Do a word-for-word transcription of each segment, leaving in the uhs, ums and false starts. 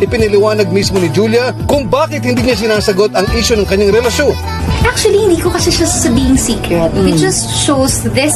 ipiniliwanag mismo ni Julia kung bakit hindi niya sinasagot ang issue ng kanyang relasyon. Actually, hindi ko kasi siya sasabing secret. Mm. It just shows this.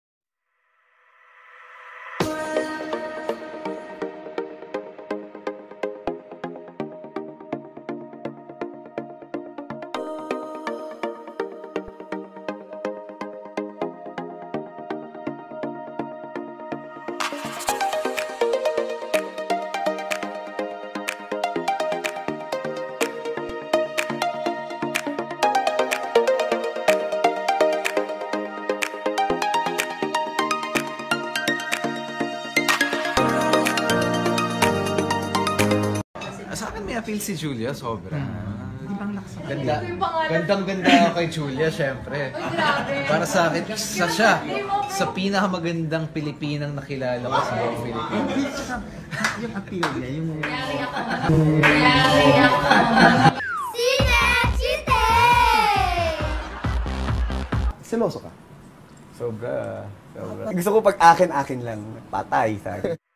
Sa akin may appeal si Julia, sobra. Ganda, gandang-ganda kay Julia, syempre. Para sa akin, sa siya, sa pinakamagandang Pilipinang nakilala ko sa buong Pilipinas. Yung appeal niya, yung... Seloso ka? Sobra, sobra. Gusto ko pag akin-akin lang, patay sa akin.